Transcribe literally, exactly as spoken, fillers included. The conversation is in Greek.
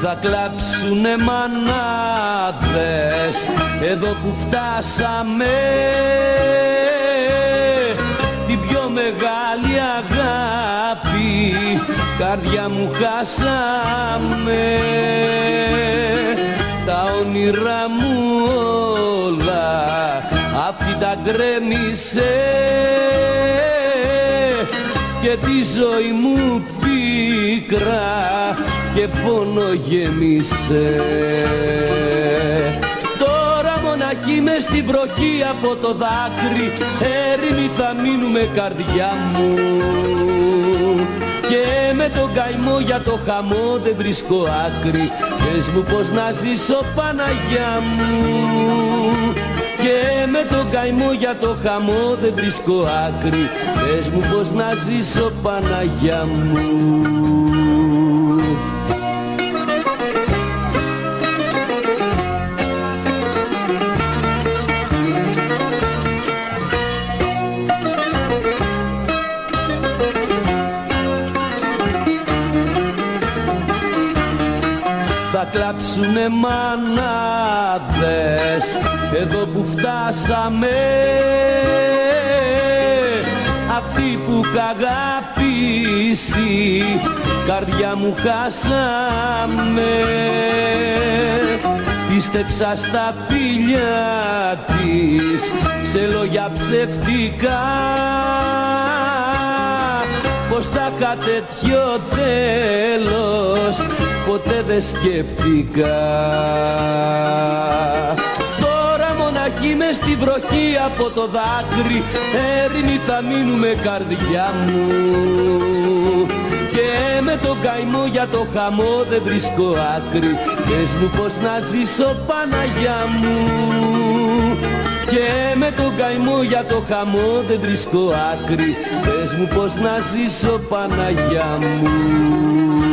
θα κλάψουνε μανάδες εδώ που φτάσαμε, την πιο μεγάλη αγάπη καρδιά μου χάσαμε. Τα όνειρά μου όλα αυτή τα γκρέμισε και τη ζωή μου πίκρα και πόνο γέμισε. Τώρα μοναχή μες στην βροχή από το δάκρυ, έρημοι θα μείνουμε καρδιά μου, και με τον καημό για το χαμό δεν βρίσκω άκρη. Πες μου πως να ζήσω Παναγιά μου, και με τον καημό για το χαμό δεν βρίσκω άκρη. Πες μου πως να ζήσω Παναγιά μου. Θα κλάψουνε μανάδες εδώ που φτάσαμε, αυτοί που είχα αγαπήσει καρδιά μου χάσαμε. Πίστεψα στα φιλιά της σε λόγια ψευτικά, πως θα είχα τέτοιο τέλος ποτέ δεν σκέφτηκα. Τώρα μοναχή μες στη βροχή από το δάκρυ, έρημοι θα μείνουμε καρδιά μου, και με τον καημό για το χαμό δεν βρίσκω άκρη. Πες μου πως να ζήσω Παναγιά μου, και με τον καημό για το χαμό δεν βρίσκω άκρη. Πες μου πως να ζήσω Παναγιά μου.